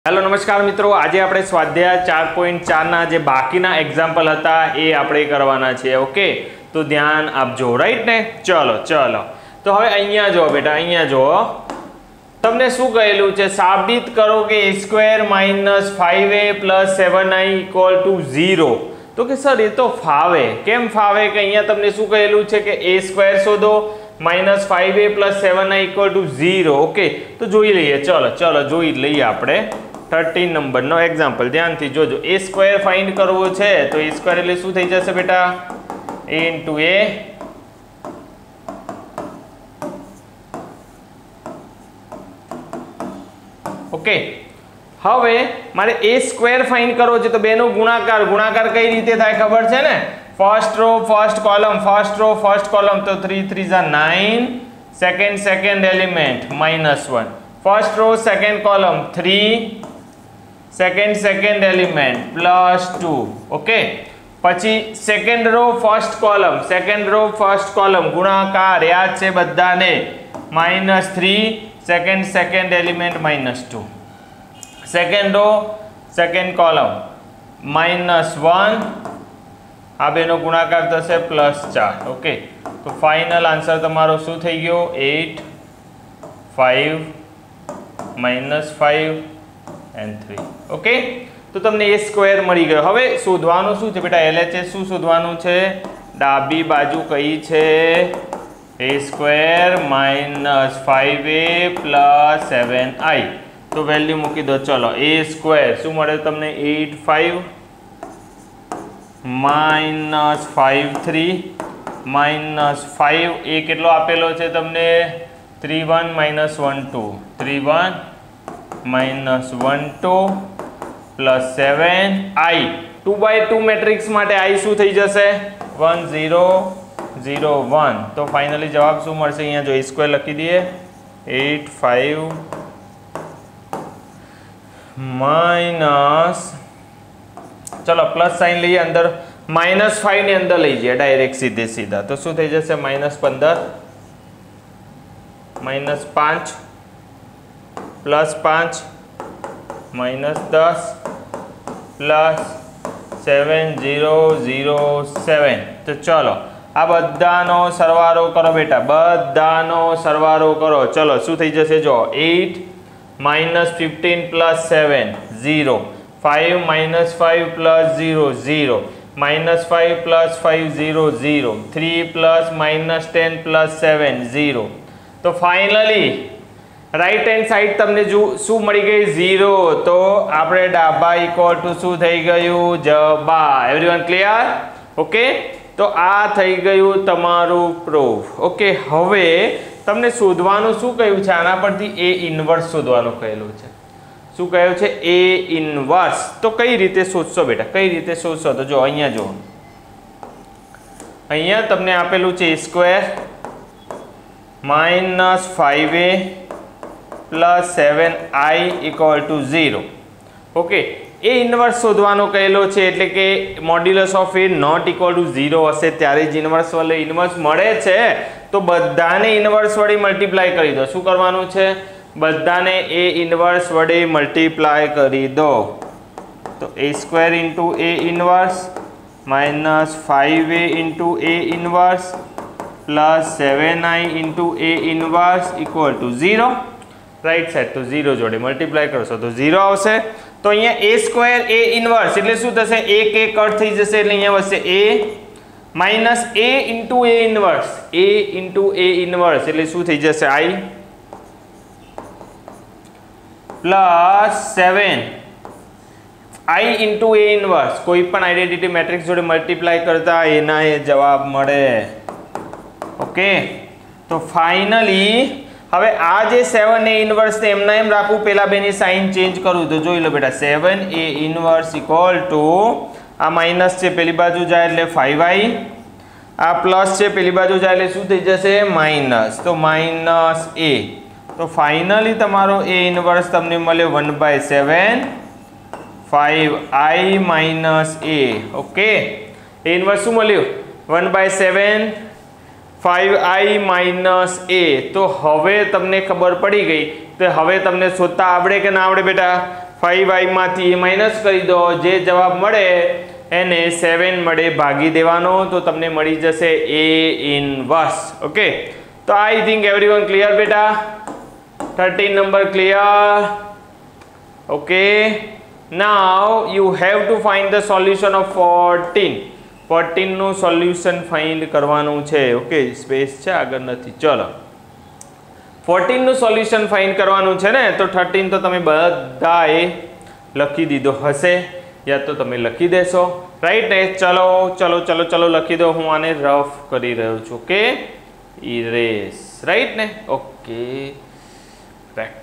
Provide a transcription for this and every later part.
Hello नमस्कार मित्रों, आज આપણે સ્વાધ્યાય 4.4 ના જે બાકીના એક્ઝામ્પલ હતા એ આપણે કરવાના છે। ઓકે, તો ધ્યાન આપજો, રાઈટ ને। ચલો ચલો તો હવે અહીંયા જો બેટા, અહીંયા જો તમને શું કહેલું છે, સાબિત કરો કે a² - 5a + 7i = 0। તો કે સર એ તો ફાવે, કેમ ફાવે કે અહીંયા તમને શું કહેલું છે કે a² શોધો -5a + 7i = 0। ઓકે, તો જોઈ લઈએ, ચલો ચલો જોઈ લઈએ આપણે 13 नंबर नो एग्जाम्पल। ध्यान थी जोजो, a² फाइंड करवो छे तो a² એટલે શું થઈ જશે બેટા, a * a ओके। હવે મારે a² फाइंड કરવો છે તો બેનો ગુણાકાર, ગુણાકાર કઈ રીતે થાય ખબર છે ને, first row first column, first row first column, તો 3 3 જા 9, second element -1, first row second column 3, second element +2। Okay, પછી સેકન્ડ રો ફર્સ્ટ કોલમ ગુણાકાર યાદ છે બધાને, -3, second element -2, second row second column -1, આ બેનો ગુણાકાર થશે +4। ઓકે, તો ફાઇનલ આન્સર તમારો શું થઈ ગયો, 8 5 -5 and 3। ओके, तो तमने a² मળી ગયો। હવે શોધવાનું શું છે બેટા, LHS શું શોધવાનું છે, ડાબી બાજુ કઈ છે, a² - 5a + 7i। તો વેલ્યુ મૂકી દો, ચલો a² શું મળે તમને, 8 5 -5 3 -5, એ કેટલો આપેલો છે તમને, 3 1 -1 2, 3 1 -1 2 + 7i। 2/2 મેટ્રિક્સ માટે i શું થઈ જશે, 1 0 0 1। તો ફાઇનલી જવાબ શું મળશે, અહીંયા જો a² લખી દઈએ, 8 5 ચલો પ્લસ સાઇન લઈએ, અંદર -5 ની અંદર લઈ જઈએ ડાયરેક્ટ સીધા, તો શું થઈ જશે, -15 -5 +5 -10 +7 0 0 7। તો ચલો આ બધાનો સરવાળો કરો બેટા, બધાનો સરવાળો કરો, ચલો શું થઈ જશે, જો 8 -15 + 7 0, 5 -5 + 0 0, -5 + 5 0 0, 3 + -10 + 7 0। તો ફાઇનલી રાઈટ હેન્ડ સાઈડ તમને શું મળી ગઈ, 0। તો આપણે ડાબા = શું થઈ ગયું, જબા। Everyone clear? ઓકે, તો આ થઈ ગયું તમારું પ્રૂફ। ઓકે, હવે તમને શોધવાનું શું કહ્યું છે, આના પરથી a ઇન્વર્સ શોધવાનું કહેલું છે। શું કહ્યું છે, a ઇન્વર્સ। તો કઈ રીતે શોધશો બેટા, કઈ રીતે શોધશો, તો જો અહીંયા જો, અહીંયા તમને આપેલું છે a² - 5a + 7i = 0। ઓકે, એ ઇન્વર્સ શોધવાનો કહેલો છે, એટલે કે મોડ્યુલસ ઓફ a ≠ 0 હશે ત્યારે જ ઇન્વર્સ મળે છે। તો બધાને ઇન્વર્સ વડે મલ્ટીપ્લાય કરી દો। શું કરવાનું છે, બધાને a ઇન્વર્સ વડે મલ્ટીપ્લાય કરી દો। તો a² × a inverse -5a × a inverse + 7i × a inverse = 0। Right side તો 0 જોડે મલ્ટીપ્લાય કરશો તો 0 આવશે। તો અહીંયા a² a ઇન્વર્સ એટલે શું થશે, એક કટ થઈ જશે, એટલે અહીંયા વધશે a - a × a inverse, a × a inverse એટલે શું થઈ જશે, i + 7 i × a ઇન્વર્સ, કોઈ પણ આઇડેન્ટિટી મેટ્રિક્સ જોડે મલ્ટીપ્લાય કરતા એના એ જવાબ મળે। ઓકે, તો ફાઇનલી હવે આ જે 7a ઇન્વર્સ ને એમના એમ રાખવું, પેલા બેની સાઇન ચેન્જ કરું તો જોઈ લો બેટા, 7a ઇન્વર્સ = આ માઇનસ છે પેલી બાજુ જાય એટલે 5i, આ પ્લસ છે પેલી બાજુ જાય એટલે શું થઈ જશે, માઇનસ, તો -a। તો ફાઇનલી તમારો a ઇન્વર્સ તમને મળ્યો 1/7 5i - a। Okay, a inverse શું મળ્યું, 1/7 5i - a। તો હવે તમને ખબર પડી ગઈ, તો હવે તમને શોધતા આવડે કે ના આવડે બેટા, 5y માંથી a માઇનસ કરી દો, જે જવાબ મળે એને 7 વડે ભાગી દેવાનો, તો તમને મળી જશે a ઇનવર્સ. ઓકે, તો આઈ થિંક એવરીવન ક્લિયર બેટા. 13 number clear. Okay, now you have to find the solution of 14 નું સોલ્યુશન ફાઇન્ડ કરવાનું છે. ઓકે, સ્પેસ છે આગળ નથી. ચલો 14 નું સોલ્યુશન ફાઇન્ડ કરવાનું છે ને, તો 13 તો તમે બધાએ લખી દીધો હશે, યા તો તમે લખી દેશો, રાઈટ ને. ચલો ચલો ચલો ચલો લખી દો. હું આને રફ કરી રહ્યો છું. ઓકે, ઇરેસ, રાઈટ ને. Okay, back.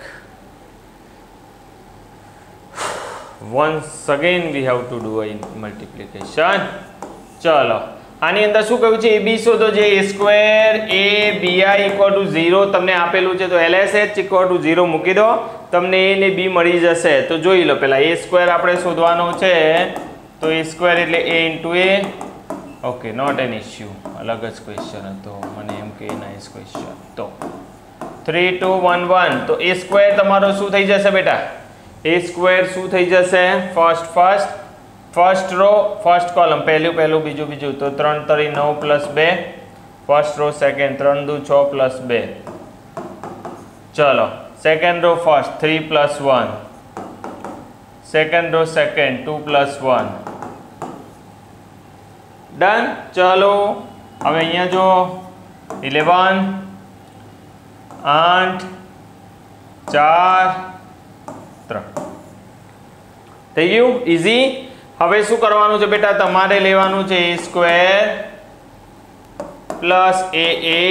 once again we have to do a multiplication. ચલો આની અંદર શું કહ્યું છે, ab શોધો. જે a² abi = 0 તમને આપેલું છે, તો LHS = 0 મૂકી દો, તમને a ને b મળી જશે. તો જોઈ લો, પહેલા a² આપણે શોધવાનો છે, તો a² એટલે a * a. Okay, not an issue. અલગ જ ક્વેશ્ચન હતો, મને એમ કે નાઇસ ક્વેશ્ચન. તો 3 2 1 1, તો a² તમારો શું થઈ જશે બેટા? a² શું થઈ જશે? ફર્સ્ટ રો ફર્સ્ટ કોલમ, પહેલું બીજું, તો 3 × 3 9 + 2, ફર્સ્ટ રો સેકન્ડ 3 × 2 6 + 2. ચલો second row first 3 + 1, second row second 2 + 1. Done. ચલો હવે અહીંયા જો 11 8 4 3 થઈ ગયું. ઈઝી. હવે શું કરવાનું છે બેટા? તમારે લેવાનું છે a² +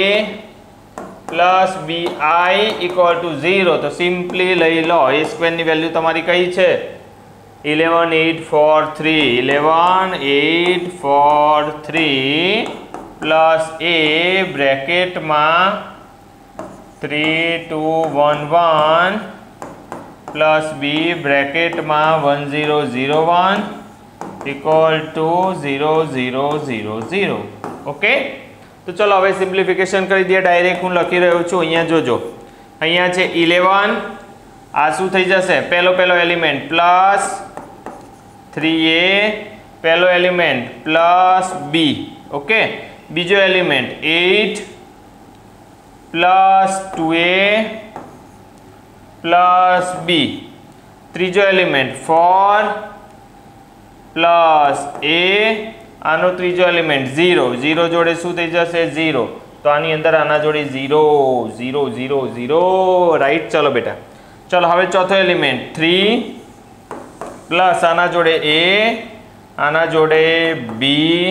aa + bi = 0. તો સિમ્પલી લઈ લો. a² ની વેલ્યુ તમારી કઈ છે? 11 8 4 3, 11 8 4 3 પ્લસ a બ્રેકેટમાં 3 2 1 1 પ્લસ b બ્રેકેટમાં 1 0 0 1 = 0 0 0 0. ઓકે, તો ચલો હવે સિમ્પ્લિફિકેશન કરી દઈએ. ડાયરેક્ટ હું લખી રહ્યો છું. અહીંયા જોજો, અહીંયા છે 11, આ શું થઈ જશે? પહેલો એલિમેન્ટ પ્લસ 3a, પહેલો એલિમેન્ટ પ્લસ b. ઓકે, બીજો element 8 plus 2a plus b, ત્રીજો એલિમેન્ટ 4 પ્લસ a, આનો ત્રીજો એલિમેન્ટ 0, 0 જોડે શું થઈ જશે? 0. તો આની અંદર આના જોડે 0 0 0 0, રાઈટ. ચલો બેટા, ચલો હવે ચોથો એલિમેન્ટ 3 પ્લસ આના જોડે a, આના જોડે b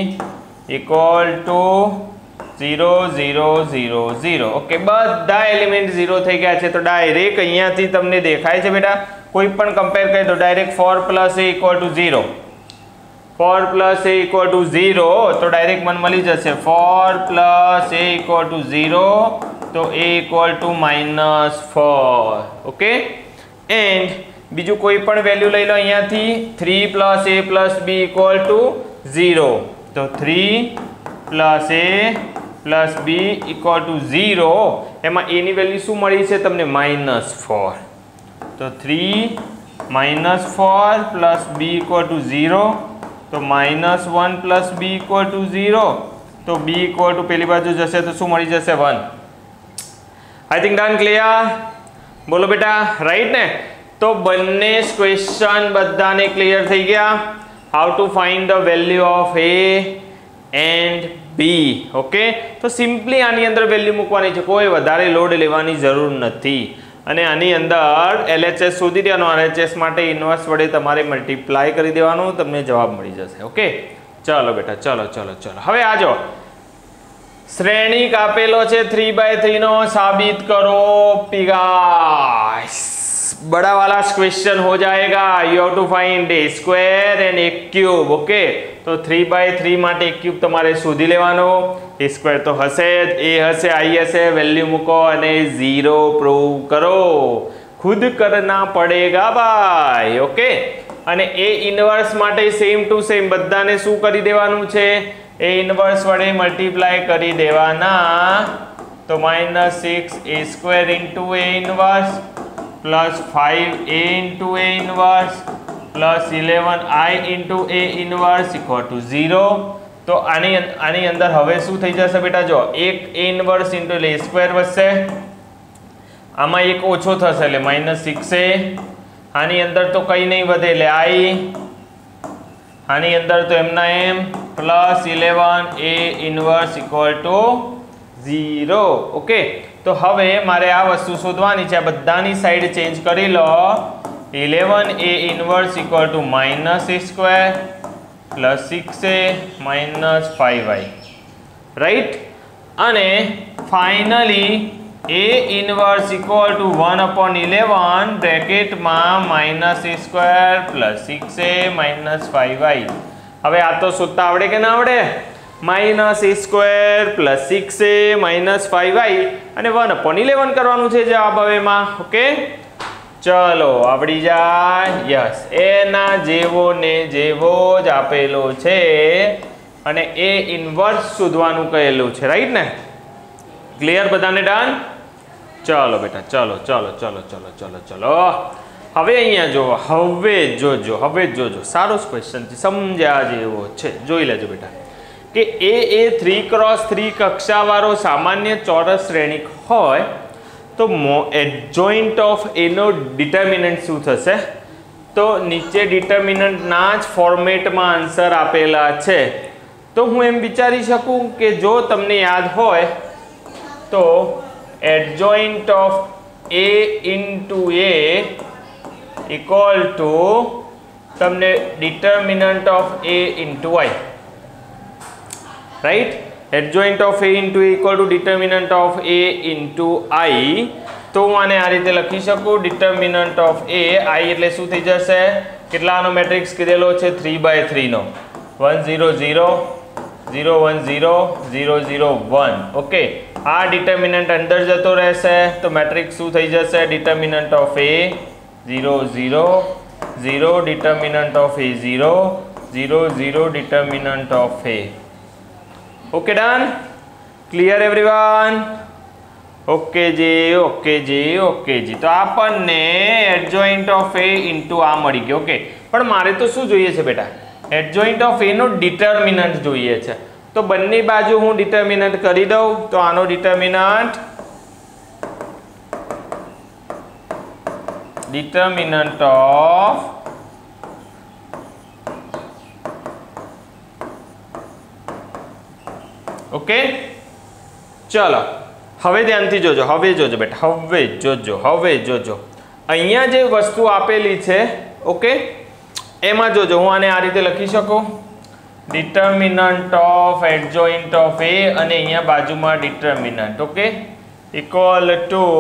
= 0 0 0 0. ઓકે, બધા એલિમેન્ટ 0 થઈ ગયા છે. તો ડાયરેક્ટ અહીંયાથી તમને દેખાય છે બેટા, કોઈ પણ કમ્પેર કરી દો. ડાયરેક્ટ 4 + a = 0, 4 + a = 0, તો ડાયરેક્ટ મને મળી જશે 4 + a = 0, તો a = -4. ઓકે, એન્ડ બીજું કોઈ પણ વેલ્યુ લઈ લો અહીંયાથી. 3 + a + b = 0, તો 3 + a + b = 0. એમાં a ની વેલ્યુ શું મળી છે તમને? -4. તો 3 - 4 + b = 0, તો -1 + b = 0. તો b = પેલી બાજુ જશે તો શું મળી જશે? 1. I think done. ક્લિયર? બોલો બેટા, રાઈટ ને. તો બંને ક્વેશ્ચન બધાને ક્લિયર થઈ ગયા. How to find the value of a and b. Okay, તો સિમ્પલી આની અંદર વેલ્યુ મૂકવાની છે, કોઈ વધારે લોડ લેવાની જરૂર નથી. અને આની અંદર LHS શોધી દેવાનો. RHS માટે ઇન્વર્સ વડે તમારે મલ્ટીપ્લાય કરી દેવાનું, તમને જવાબ મળી જશે. ઓકે, ચલો બેટા, ચલો. હવે આજો શ્રેણિક આપેલો છે 3/3 નો, साबित करो गाइस. बड़ा वाला क्वेश्चन हो जाएगा. You have to find a² and a³. Okay, तो 3/3 માટે a³ તમારે શોધી લેવાનો. a² તો હશે જ, a હશે, i હશે, વેલ્યુ મૂકો અને 0 પ્રૂવ કરો. खुद करना पड़ेगा भाई. ओके, અને a ઇન્વર્સ માટે સેમ ટુ સેમ બધાને શું કરી દેવાનું છે? a ઇન્વર્સ વડે મલ્ટીપ્લાય કરી દેવાના. તો -6a² * a inverse plus 5a into a inverse plus 11i into a inverse equal to 0। तो आनी अंदर हवे शुं थई जशे बेटा? जो एक ए इनवर्स इंटू એટલે a સ્ક્વેર વધશે, આમાં એક ઓછો થશે એટલે -6a, આની અંદર તો કંઈ નહીં વધે એટલે i, આની અંદર તો એમના એમ plus 11a inverse equal to 0। Okay, તો હવે મારે આ વસ્તુ શોધવાની છે, આ બધાની સાઈડ ચેન્જ કરી લો। 11a inverse equal to -a square plus 6a minus 5i, right. અને finally a inverse equal to 1/11 બ્રેકેટમાં -a square plus 6a minus 5i। હવે આ તો શોધતા આવડે કે ના આવડે? -a square plus 6a minus 5i અને 1/11 કરવાનું છે જવાબ હવેમાં। ઓકે, ચલો આવડી જાય। યસ, એના જેવો ને જેવો જ આપેલો છે અને એ ઇન્વર્સ શોધવાનું કહેલું છે, રાઈટ ને? ક્લિયર બધાને? ડન? ચલો બેટા, ચલો ચલો ચલો ચલો ચલો ચલો હવે અહીંયા જુઓ, હવે જોજો સારો ક્વેશ્ચન છે, સમજ્યા જેવો છે, જોઈ લેજો બેટા કે એ 3x3 કક્ષાવાળો સામાન્ય ચોરસ શ્રેણિક હોય તો એડજોઇન્ટ ઓફ એનો ડિટર્મિનન્ટ શું થશે? તો નીચે ડિટર્મિનન્ટના જ ફોર્મેટમાં આન્સર આપેલા છે। તો હું એમ વિચારી શકું કે જો તમને યાદ હોય તો adjoint of a into a equal to તમને determinant of a into y, right? Adjoint of a into a equal to determinant of a into i। તો હું આને આ રીતે લખી શકું, ડિટર્મિનન્ટ ઓફ a, i એટલે શું થઈ જશે? કેટલાનો મેટ્રિક્સ કીધેલો છે? 3/3 નો, 1 0 0 0 1 0 0 0 1। ઓકે, આ ડિટર્મિનન્ટ અંદર જતો રહેશે તો મેટ્રિક્સ શું થઈ જશે? Determinant of a 0 0 0 determinant of a 0 0 0 determinant of a। Okay, done? Clear everyone? Okay જી। તો આપણને એડજોઇન્ટ ઓફ a ઇન્ટુ આ મળી ગયો। ઓકે, પણ મારે તો શું જોઈએ છે બેટા? એડજોઇન્ટ ઓફ a નો ડિટર્મિનન્ટ જોઈએ છે। તો બંને બાજુ હું ડિટર્મિનન્ટ કરી દઉં તો આનો ડિટર્મિનન્ટ ઓફ ઓકે, ચલો હવે ધ્યાનથી જોજો, હવે જોજો બેટા, હવે જોજો અહીંયા જે વસ્તુ આપેલી છે, ઓકે, એમાં જોજો હું આને આ રીતે લખી શકું, determinant of adjoint of a અને અહીંયા બાજુમાં determinant, okay, equal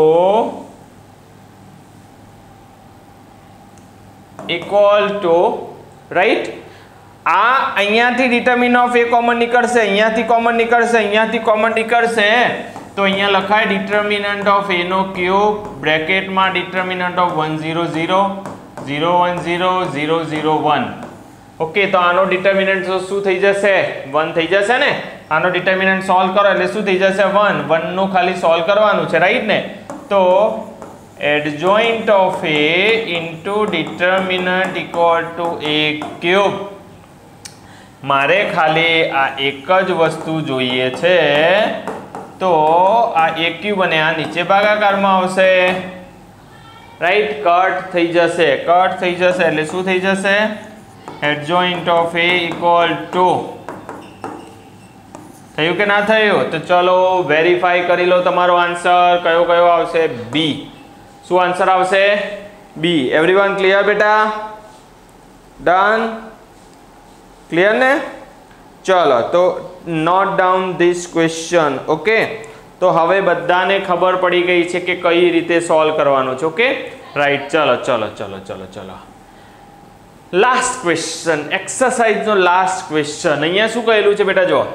to right. આ અહીંયાથી ડિટર્મિનન્ટ ઓફ a કોમન નીકળશે, અહીંયાથી કોમન નીકળશે, અહીંયાથી કોમન નીકળશે તો અહીંયા લખાય ડિટર્મિનન્ટ ઓફ a નો ક્યુબ બ્રેકેટમાં ડિટર્મિનન્ટ ઓફ 1 0 0 0 1 0 0 0 1। ઓકે, તો આનો ડિટર્મિનન્ટ શું થઈ જશે? 1 થઈ જશે ને? આનો ડિટર્મિનન્ટ સોલ્વ કરો એટલે શું થઈ જશે? 1 નું ખાલી સોલ્વ કરવાનું છે, રાઈટ ને? તો adjoint of a into determinant equal to a cube. મારે ખાલી આ એક જ વસ્તુ જોઈએ છે, તો આ a ક્યુબ અને આ નીચે ભાગાકારમાં આવશે, રાઈટ? કટ થઈ જશે એટલે શું થઈ જશે? Adjoint of a equal to, થયું કે ના થયું? તો ચલો વેરીફાઈ કરી લો તમારો આન્સર કયો આવશે? બી। શું આન્સર આવશે? બી। એવરીવન ક્લિયર બેટા? ડન? ક્લિયર ને? ચલો તો note down this question. Okay, તો હવે બધાને ખબર પડી ગઈ છે કે કઈ રીતે સોલ્વ કરવાનું છે। Okay, right? ચલો લાસ્ટ ક્વેશ્ચન, એક્સરસાઇઝ નો લાસ્ટ ક્વેશ્ચન। અહીંયા શું કહેલું છે બેટા? જો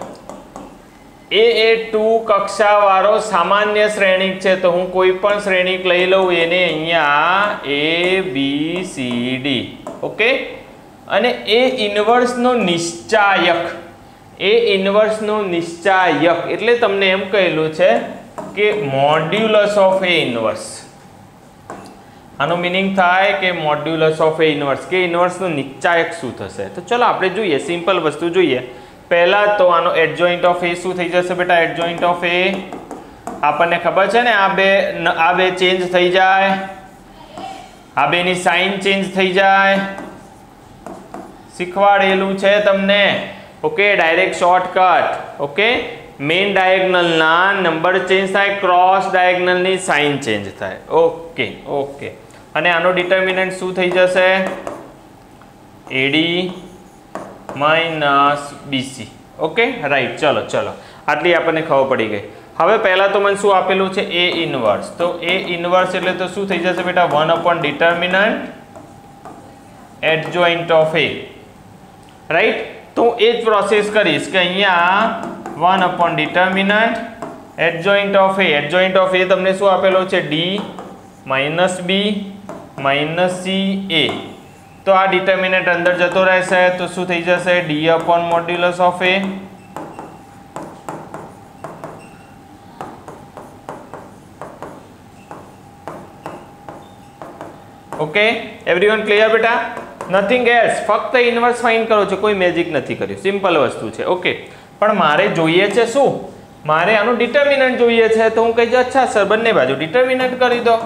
a2 કક્ષાવાળો સામાન્ય શ્રેણિક છે, તો હું કોઈ પણ શ્રેણિક લઈ લઉં, એને અહીંયા a b c d, okay, અને a ઇન્વર્સ નો નિશ્ચાયક એટલે તમને એમ કહેલું છે કે મોડ્યુલસ ઓફ a ઇન્વર્સ, આનો મીનિંગ થાય કે મોડ્યુલસ ઓફ એ ઇન્વર્સ કે ઇન્વર્સનું નિશ્ચાયક શું થશે. તો ચલો આપણે જોઈએ, સિમ્પલ વસ્તુ જોઈએ. પહેલા તો આનો એડજોઇન્ટ ઓફ એ શું થઈ જશે બેટા? એડજોઇન્ટ ઓફ એ આપણને ખબર છે ને, આ બે ચેન્જ થઈ જાય, આ બેની સાઇન ચેન્જ થઈ જાય, શીખવાડેલું છે તમને. Okay, direct shortcut. Okay, main ડાયગનલના નંબર ચેન્જ થાય, ક્રોસ ડાયગનલની સાઇન ચેન્જ થાય. ઓકે ઓકે, અને આનો ડિટર્મિનન્ટ શું થઈ જશે? AD minus BC. Okay right, ચલો ચલો આટલી આપણને ખબર પડી ગઈ. હવે પહેલા તો મને શું આપેલું છે? A inverse. તો A ઇન્વર્સ એટલે તો શું થઈ જશે બેટા? 1 determinant adjoint of A. Right, તો એ જ પ્રોસેસ કરીશ કે અહીંયા 1 determinant adjoint of A. Adjoint of A તમને શું આપેલો છે? D minus B minus C A. તો આ ડિટર્મિનન્ટ અંદર જતો રહેશે તો શું થઈ જશે? D upon modulus of A. Okay, everyone clear બેટા? નથિંગ એલ્સ, ફક્ત ઇન્વર્સ ફાઇન્ડ કરો છો, કોઈ મેજિક નથી કર્યું, સિમ્પલ વસ્તુ છે. ઓકે, પણ મારે જોઈએ છે શું? મારે આનું ડિટર્મિનન્ટ જોઈએ છે. તો હું કહી દઉં, અચ્છા સર બંને બાજુ ડિટર્મિનન્ટ કરી દો.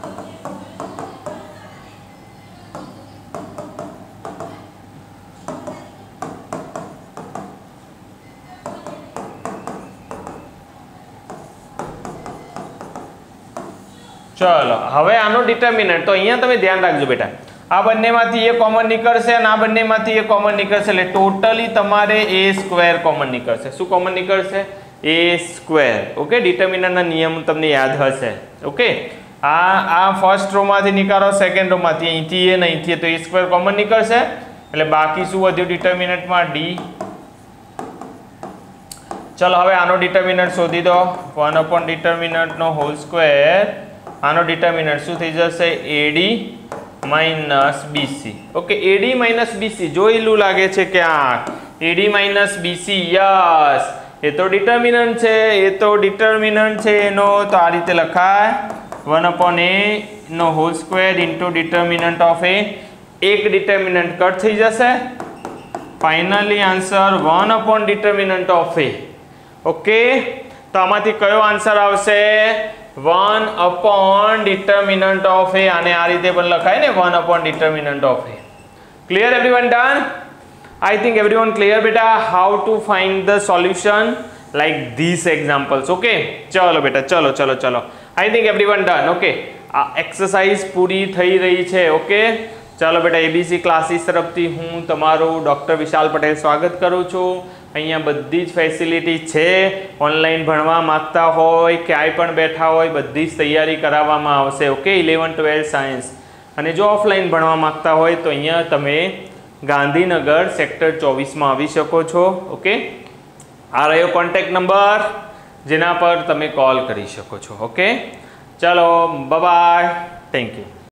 ચલો, હવે આનો ડિટર્મિનન્ટ તો અહીંયા તમે ધ્યાન રાખજો બેટા, આ બંનેમાંથી એ કોમન નીકળશે અને આ બંનેમાંથી એ કોમન નીકળશે એટલે ટોટલી તમારે A² કોમન નીકળશે. શું કોમન નીકળશે? A². ઓકે, ડિટર્મિનન્ટના નિયમ તમને યાદ હશે. ઓકે, આ ફર્સ્ટ રો માંથી નીકાળો, સેકન્ડ રો માંથી, અહીંથી એ અહીંથી તો A² કોમન નીકળશે એટલે બાકી શું વધ્યું ડિટર્મિનન્ટમાં? D. ચલો હવે આનો ડિટર્મિનન્ટ શોધી દો. 1 ડિટર્મિનન્ટ નો હોલ સ્ક્વેર. આનો ડિટર્મિનન્ટ શું થઈ જશે? AD minus BC. Okay, AD minus BC જોયેલું લાગે છે ક્યાંક? AD માઇનસ BC, યસ, એ તો ડિટર્મિનન્ટ છે, એ તો ડિટર્મિનન્ટ છે એનો. તો આ રીતે લખાય 1 A નો whole square into determinant of A. એક ડિટર્મિનન્ટ કટ થઈ જશે. Finally answer 1 determinant of A. Okay, તો આમાંથી કયો આન્સર આવશે? 1 ડિટર્મિનન્ટ ઓફ A. આને આ રીતે પણ લખાય ને, 1 determinant of A. Clear everyone? Done? I think everyone clear beta how to find the solution like these examples. Okay, ચલો બેટા, ચલો ચલો ચલો, I think everyone done. Okay, આ એક્સરસાઇઝ પૂરી થઈ રહી છે. ઓકે, ચાલો બેટા, ABC ક્લાસીસ તરફથી હું તમારું ડૉક્ટર વિશાલ પટેલ સ્વાગત કરું છું. અહીંયા બધી જ ફેસિલિટી છે. ઓનલાઈન ભણવા માંગતા હોય, ક્યાંય પણ બેઠા હોય, બધી જ તૈયારી કરાવવામાં આવશે. Okay, 11, 12 science. અને જો ઓફલાઈન ભણવા માંગતા હોય તો અહીંયા તમે ગાંધીનગર સેક્ટર 24માં આવી શકો છો. ઓકે, આ રહ્યો કોન્ટેક્ટ નંબર જેના પર તમે કોલ કરી શકો છો. ઓકે, ચલો બાય બાય, થેન્ક યુ.